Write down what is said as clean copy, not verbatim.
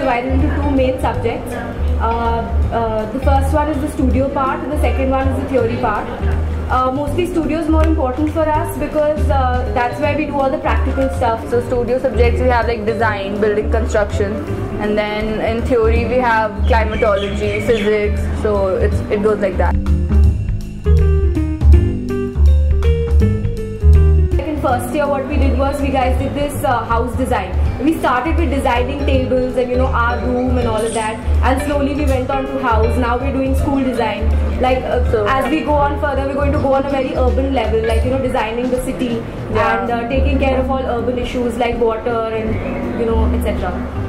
divided into two main subjects. The first one is the studio part and the second one is the theory part. Mostly studio is more important for us because that's where we do all the practical stuff. So studio subjects we have like design, building construction, and then in theory we have climatology, physics, so it goes like that. First year what we did was we guys did this house design. We started with designing tables and our room and all of that, and slowly we went on to house. Now we're doing school design. Like as we go on further, we're going to go on a very urban level, like designing the city and taking care of all urban issues like water and etc.